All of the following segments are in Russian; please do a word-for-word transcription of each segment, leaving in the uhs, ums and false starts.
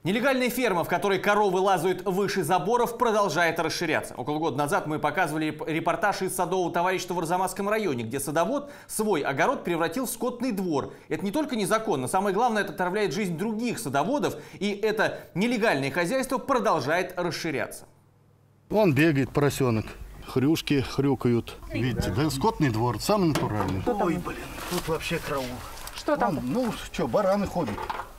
Нелегальная ферма, в которой коровы лазают выше заборов, продолжает расширяться. Около года назад мы показывали репортаж из садового товарищества в Арзамасском районе, где садовод свой огород превратил в скотный двор. Это не только незаконно, самое главное, это отравляет жизнь других садоводов, и это нелегальное хозяйство продолжает расширяться. Вон бегает поросенок, хрюшки хрюкают. Видите, да, скотный двор, самый натуральный. Ой, блин, тут вообще караул. Что там? Вон, ну что, бараны ходят.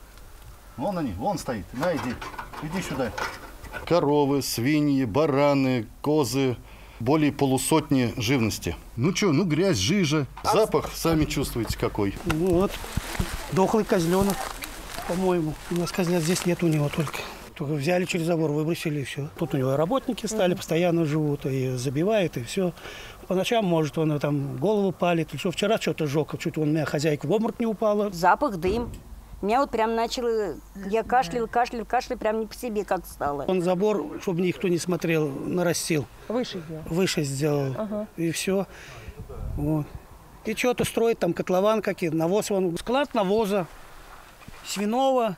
Вон они, вон стоит. На, иди, иди сюда. Коровы, свиньи, бараны, козы. Более полусотни живности. Ну что, ну грязь, жижа. Запах, сами чувствуете какой. Вот, дохлый козленок, по-моему. У нас козлят здесь нет, у него только. Только взяли через забор, выбросили и все. Тут у него работники стали, постоянно живут, и забивают, и все. По ночам, может, он там голову палит. Что, вчера что-то сжег, чуть он у меня хозяйка в обморок не упала. Запах, дым. Меня вот прям начало, я кашлял, кашлял, кашлял, прям не по себе как стало. Он забор, чтобы никто не смотрел, нарастил. Выше сделал? Выше сделал. Ага. И все. Вот. И что-то строит, там котлован какие-то, навоз. Вон, склад навоза, свиного,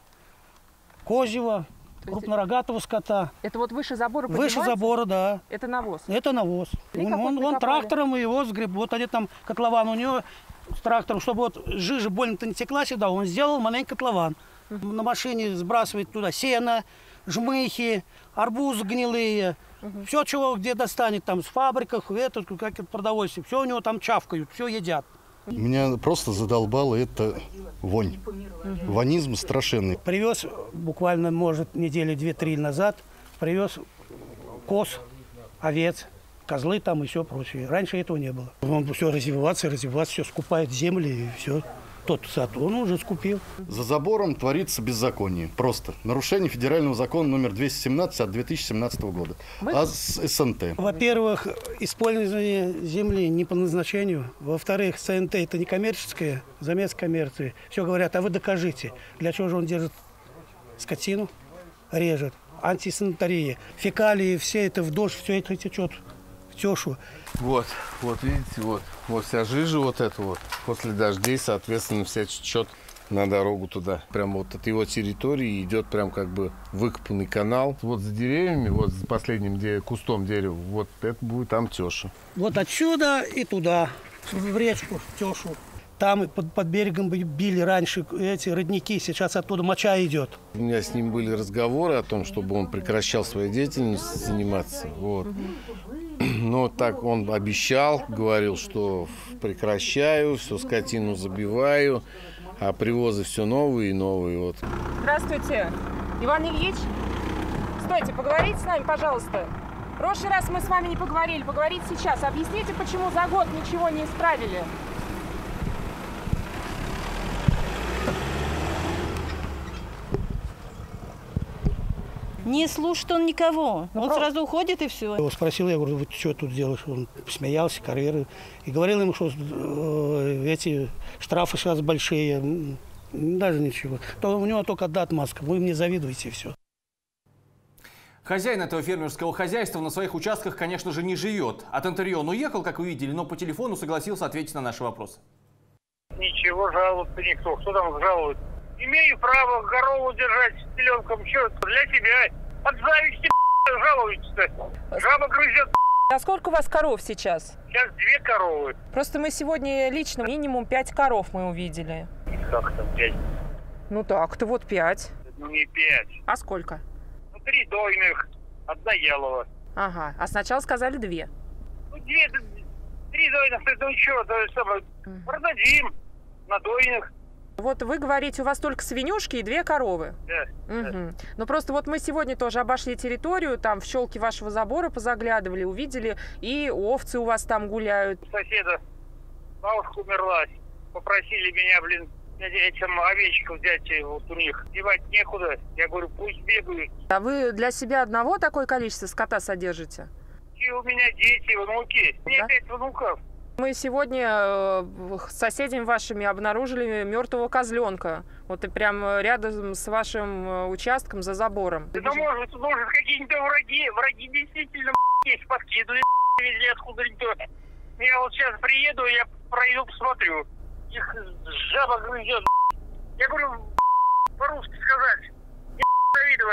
козьего, крупнорогатого скота. Это вот выше забора Выше забора, да. Это навоз? Это навоз. И Он, он, он трактором его сгреб. Вот они там котлован у него с трактором, чтобы вот жижа больно-то не текла сюда, он сделал маленький котлован. Uh-huh. На машине сбрасывает туда сено, жмыхи, арбузы гнилые. Uh-huh. Все, чего где достанет, там с фабриках, это, как это продовольствие. Все у него там чавкают, все едят. Меня просто задолбало это вонь. Uh-huh. Вонизм страшенный. Привез буквально, может, недели две-три назад, привез коз, овец, козлы там и все прочее. Раньше этого не было. Он все развиваться, развиваться, все скупает земли и все. Тот сад он уже скупил. За забором творится беззаконие. Просто нарушение федерального закона номер двести семнадцать от две тысячи семнадцатого года. А с СНТ. Во-первых, использование земли не по назначению. Во-вторых, СНТ это не коммерческое, замес коммерции. Все говорят, а вы докажите. Для чего же он держит скотину, режет. Антисанитария. Фекалии, все это в дождь, все это течет. Тёшу. Вот, вот видите, вот, вот вся жижа вот эта вот. После дождей, соответственно, вся течет на дорогу туда. Прям вот от его территории идет прям как бы выкопанный канал. Вот за деревьями, вот за последним де- кустом дерева, вот это будет там Тёша. Вот отсюда и туда, в речку, в Тёшу. Там под, под берегом били раньше эти родники, сейчас оттуда моча идет. У меня с ним были разговоры о том, чтобы он прекращал своей деятельностью заниматься. Вот. Но так он обещал, говорил, что прекращаю, все скотину забиваю, а привозы все новые и новые. Вот. Здравствуйте, Иван Ильич. Стойте, поговорите с нами, пожалуйста. В прошлый раз мы с вами не поговорили, поговорите сейчас. Объясните, почему за год ничего не исправили. Не слушает он никого. Ну, он правда. сразу уходит и все. Его спросил, я говорю, ты что тут делаешь? Он смеялся, карьеры. И говорил ему, что э, эти штрафы сейчас большие. Даже ничего. То у него только одна отмазка. Вы мне завидуете и все. Хозяин этого фермерского хозяйства на своих участках, конечно же, не живет. От интервью он уехал, как вы видели, но по телефону согласился ответить на наши вопросы. Ничего, жаловаться никто. Кто там жалует? Имею право корову держать с теленком. Что для тебя? От зависти жалуетесь-то. Жаба грызет. А сколько у вас коров сейчас? Сейчас две коровы. Просто мы сегодня лично минимум пять коров мы увидели. Как там пять? Ну так-то вот пять. Не пять. А сколько? Ну, три дойных, одна ялова. Ага, а сначала сказали две. Ну, две, три дойных, ну что, то самое, продадим на дойных. Вот вы говорите, у вас только свинюшки и две коровы. Да, угу. да. Ну просто вот мы сегодня тоже обошли территорию, там в щелки вашего забора позаглядывали, увидели, и овцы у вас там гуляют. У соседа бабушка умерла, попросили меня, блин, этим овечкам взять, вот у них девать некуда. Я говорю, пусть бегают. А вы для себя одного такое количество скота содержите? И у меня дети, внуки. У меня Да? пять внуков. Мы сегодня с соседями вашими обнаружили мертвого козленка. Вот и прям рядом с вашим участком за забором. Да, ну, может, может какие-нибудь враги, враги действительно есть, подкидывали везде откуда-нибудь. Я вот сейчас приеду, я пройду, посмотрю. Их жаба грызет. Я говорю, по-русски сказать, не завидовать.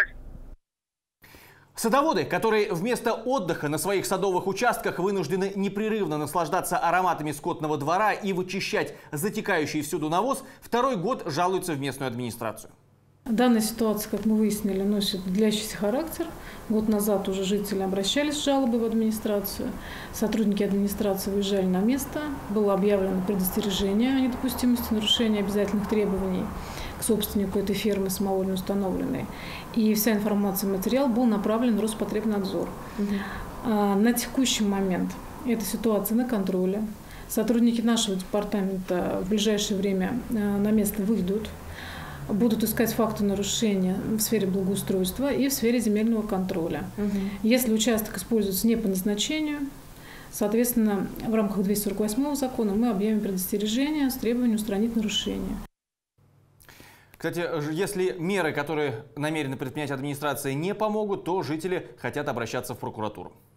Садоводы, которые вместо отдыха на своих садовых участках вынуждены непрерывно наслаждаться ароматами скотного двора и вычищать затекающий всюду навоз, второй год жалуются в местную администрацию. Данная ситуация, как мы выяснили, носит длящийся характер. Год назад уже жители обращались с жалобой в администрацию. Сотрудники администрации выезжали на место. Было объявлено предостережение о недопустимости нарушения обязательных требований к собственнику этой фермы самовольно установленной. И вся информация, материал был направлен в Роспотребнадзор. Угу. На текущий момент эта ситуация на контроле. Сотрудники нашего департамента в ближайшее время на место выйдут, будут искать факты нарушения в сфере благоустройства и в сфере земельного контроля. Угу. Если участок используется не по назначению, соответственно, в рамках двухсот сорока восьмого закона мы объявим предостережение с требованием устранить нарушение. Кстати, если меры, которые намерены предпринять администрация, не помогут, то жители хотят обращаться в прокуратуру.